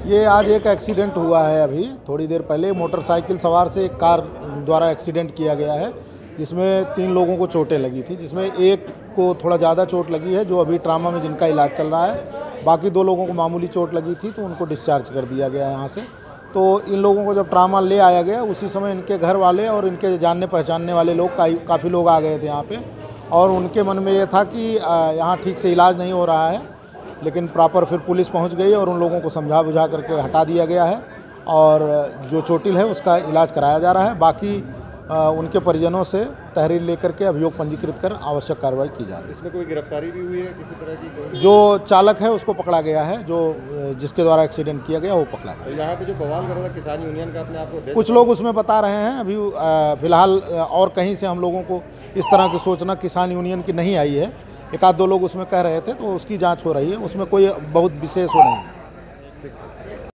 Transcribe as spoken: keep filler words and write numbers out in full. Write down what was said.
ये आज एक एक्सीडेंट हुआ है। अभी थोड़ी देर पहले मोटरसाइकिल सवार से एक कार द्वारा एक्सीडेंट किया गया है, जिसमें तीन लोगों को चोटें लगी थी, जिसमें एक को थोड़ा ज़्यादा चोट लगी है, जो अभी ट्रामा में जिनका इलाज चल रहा है। बाकी दो लोगों को मामूली चोट लगी थी, तो उनको डिस्चार्ज कर दिया गया है यहाँ से। तो इन लोगों को जब ट्रामा ले आया गया, उसी समय इनके घर वाले और इनके जानने पहचानने वाले लोग काफ़ी लोग आ गए थे यहाँ पे, और उनके मन में ये था कि यहाँ ठीक से इलाज नहीं हो रहा है। लेकिन प्रॉपर फिर पुलिस पहुंच गई और उन लोगों को समझा बुझा करके हटा दिया गया है, और जो चोटिल है उसका इलाज कराया जा रहा है। बाकी आ, उनके परिजनों से तहरीर लेकर के अभियोग पंजीकृत कर आवश्यक कार्रवाई की जा रही है। इसमें कोई गिरफ्तारी भी हुई है किसी तरह की? कोई जो चालक है उसको पकड़ा गया है, जो जिसके द्वारा एक्सीडेंट किया गया वो पकड़ा गया। तो यहाँ पे जो बवाल कर रहा था किसान यूनियन का, अपने आप को कुछ लोग उसमें बता रहे हैं अभी फिलहाल, और कहीं से हम लोगों को इस तरह की सूचना किसान यूनियन की नहीं आई है। एक आध दो लोग उसमें कह रहे थे, तो उसकी जांच हो रही है, उसमें कोई बहुत विशेष हो नहीं है।